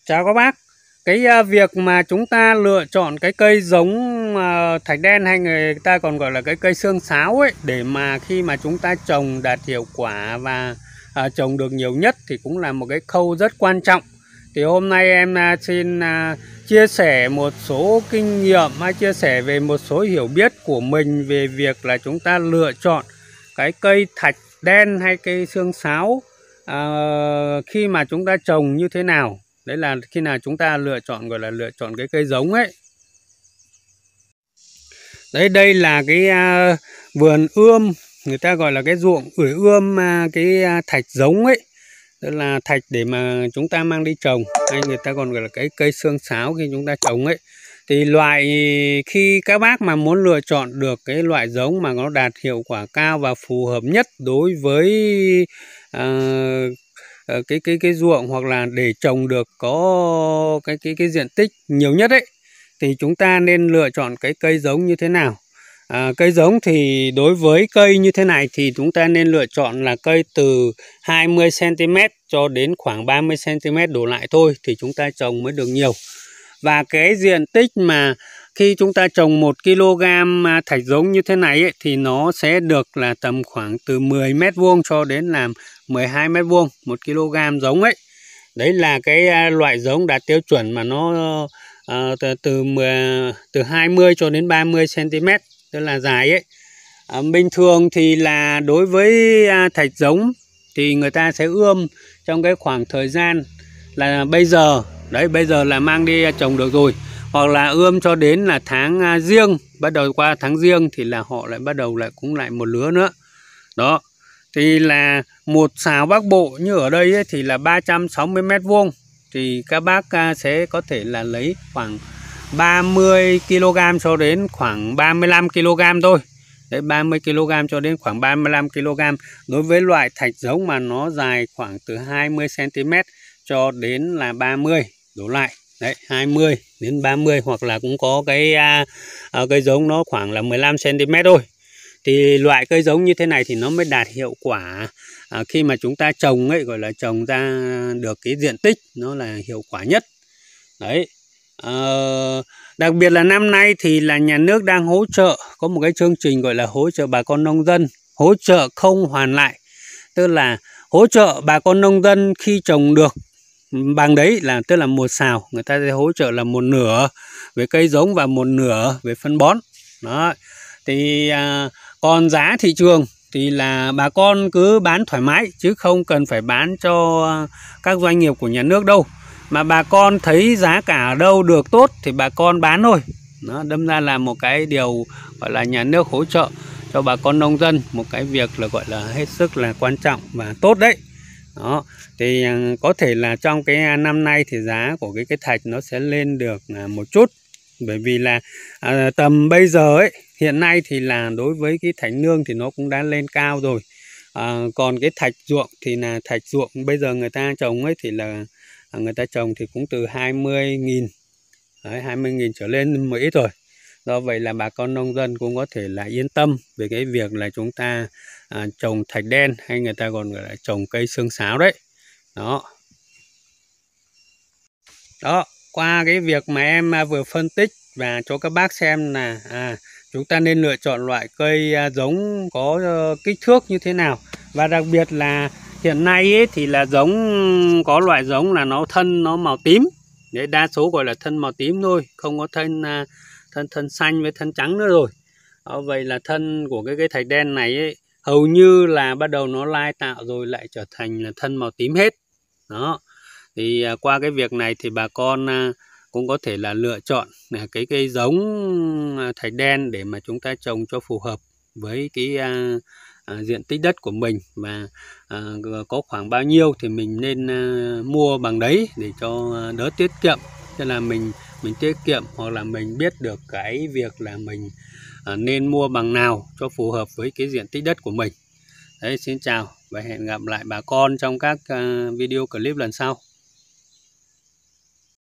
Chào các bác. Việc mà chúng ta lựa chọn cái cây giống thạch đen hay người ta còn gọi là cái cây xương sáo ấy, để mà khi mà chúng ta trồng đạt hiệu quả và trồng được nhiều nhất thì cũng là một cái khâu rất quan trọng. Thì hôm nay em xin chia sẻ một số kinh nghiệm hay chia sẻ về một số hiểu biết của mình về việc là chúng ta lựa chọn cái cây thạch đen hay cây xương sáo khi mà chúng ta trồng như thế nào. Đấy là khi nào chúng ta lựa chọn, gọi là lựa chọn cái cây giống ấy. Đấy, đây là cái vườn ươm, người ta gọi là cái ruộng ươm cái thạch giống ấy. Tức là thạch để mà chúng ta mang đi trồng, hay người ta còn gọi là cái cây xương sáo khi chúng ta trồng ấy. Thì khi các bác mà muốn lựa chọn được cái loại giống mà nó đạt hiệu quả cao và phù hợp nhất đối với cái ruộng, hoặc là để trồng được có cái diện tích nhiều nhất ấy, thì chúng ta nên lựa chọn cái cây giống như thế nào. Cây giống thì đối với cây như thế này thì chúng ta nên lựa chọn là cây từ 20 cm cho đến khoảng 30 cm đổ lại thôi thì chúng ta trồng mới được nhiều. Và cái diện tích mà khi chúng ta trồng 1 kg thạch giống như thế này ấy, thì nó sẽ được là tầm khoảng từ 10 m² cho đến là 12 m² 1 kg giống ấy. Đấy là cái loại giống đạt tiêu chuẩn mà nó từ 20 cho đến 30 cm, tức là dài ấy. Bình thường thì là đối với thạch giống thì người ta sẽ ươm trong cái khoảng thời gian là bây giờ. Đấy, bây giờ là mang đi trồng được rồi. Hoặc là ươm cho đến là tháng giêng, bắt đầu qua tháng giêng thì là họ lại bắt đầu lại cũng lại một lứa nữa. Đó, thì là một sào Bắc Bộ như ở đây ấy, thì là 360 m². Thì các bác sẽ có thể là lấy khoảng 30 kg cho đến khoảng 35 kg thôi. Đấy, 30 kg cho đến khoảng 35 kg đối với loại thạch giống mà nó dài khoảng từ 20 cm cho đến là 30 đổ lại. Đấy, 20 đến 30, hoặc là cũng có cái cây giống nó khoảng là 15 cm thôi. Thì loại cây giống như thế này thì nó mới đạt hiệu quả khi mà chúng ta trồng ấy, gọi là trồng ra được cái diện tích nó là hiệu quả nhất. Đấy. Đặc biệt là năm nay thì là nhà nước đang hỗ trợ, có một cái chương trình gọi là hỗ trợ bà con nông dân, hỗ trợ không hoàn lại. Tức là hỗ trợ bà con nông dân khi trồng được bằng đấy, là tức là một sào người ta sẽ hỗ trợ là 1/2 về cây giống và 1/2 về phân bón. Đó. Thì còn giá thị trường thì là bà con cứ bán thoải mái, chứ không cần phải bán cho các doanh nghiệp của nhà nước đâu. Mà bà con thấy giá cả ở đâu được tốt thì bà con bán thôi. Nó đâm ra là một cái điều gọi là nhà nước hỗ trợ cho bà con nông dân, một cái việc là gọi là hết sức là quan trọng và tốt đấy. Đó, thì có thể là trong cái năm nay thì giá của cái thạch nó sẽ lên được một chút. Bởi vì là tầm bây giờ ấy, hiện nay thì là đối với cái thạch nương thì nó cũng đã lên cao rồi. Còn cái thạch ruộng thì là thạch ruộng bây giờ người ta trồng ấy thì là người ta trồng thì cũng từ 20.000, 20.000 trở lên một ít rồi. Do vậy là bà con nông dân cũng có thể là yên tâm về cái việc là chúng ta trồng thạch đen, hay người ta còn gọi là trồng cây xương sáo đấy. Đó, qua cái việc mà em vừa phân tích và cho các bác xem là chúng ta nên lựa chọn loại cây giống có kích thước như thế nào. Và đặc biệt là hiện nay ấy, thì là có loại giống là thân nó màu tím. Đấy, đa số gọi là thân màu tím thôi, không có thân xanh với thân trắng nữa rồi. Vậy là thân của cái thạch đen này ấy, hầu như là bắt đầu nó lai tạo rồi lại trở thành là thân màu tím hết. Đó. Thì qua cái việc này thì bà con cũng có thể là lựa chọn cái cây giống thạch đen để mà chúng ta trồng cho phù hợp với cái diện tích đất của mình, và có khoảng bao nhiêu thì mình nên mua bằng đấy để cho đỡ tiết kiệm. Tức là mình tiết kiệm, hoặc là mình biết được cái việc là mình nên mua bằng nào cho phù hợp với cái diện tích đất của mình. Đấy, xin chào và hẹn gặp lại bà con trong các video clip lần sau.